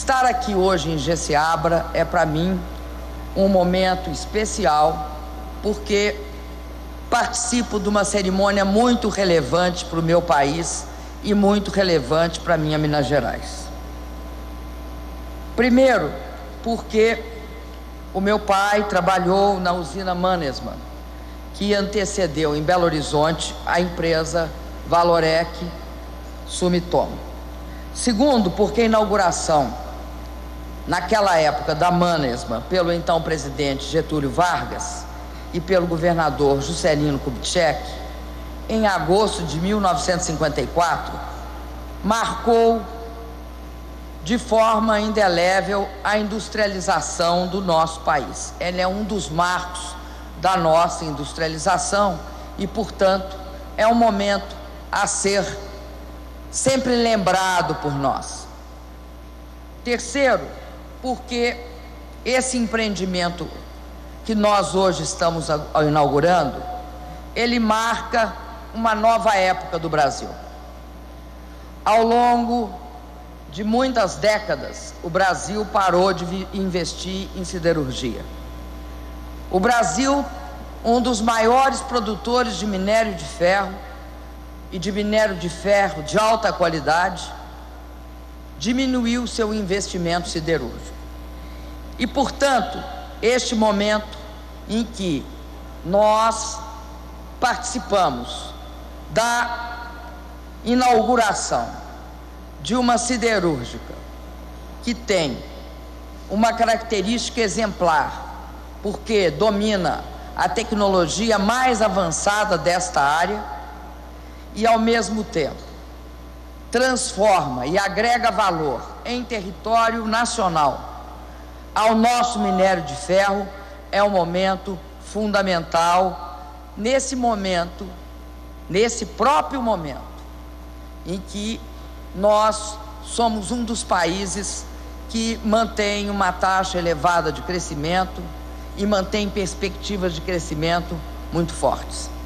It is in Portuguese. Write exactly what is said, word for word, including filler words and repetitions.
Estar aqui hoje em Jeceabra é para mim um momento especial, porque participo de uma cerimônia muito relevante para o meu país e muito relevante para a minha Minas Gerais. Primeiro, porque o meu pai trabalhou na usina Mannesmann, que antecedeu em Belo Horizonte a empresa Valorec Sumitomo. Segundo, porque a inauguração, naquela época, da Mannesmann, pelo então presidente Getúlio Vargas e pelo governador Juscelino Kubitschek, em agosto de mil novecentos e cinquenta e quatro, marcou de forma indelével a industrialização do nosso país. Ele é um dos marcos da nossa industrialização e, portanto, é um momento a ser sempre lembrado por nós. Terceiro, porque esse empreendimento que nós hoje estamos inaugurando, ele marca uma nova época do Brasil. Ao longo de muitas décadas, o Brasil parou de investir em siderurgia. O Brasil, um dos maiores produtores de minério de ferro e de minério de ferro de alta qualidade, diminuiu seu investimento siderúrgico. E, portanto, este momento em que nós participamos da inauguração de uma siderúrgica que tem uma característica exemplar, porque domina a tecnologia mais avançada desta área e, ao mesmo tempo, transforma e agrega valor em território nacional ao nosso minério de ferro, é um momento fundamental, nesse momento, nesse próprio momento, em que nós somos um dos países que mantém uma taxa elevada de crescimento e mantém perspectivas de crescimento muito fortes.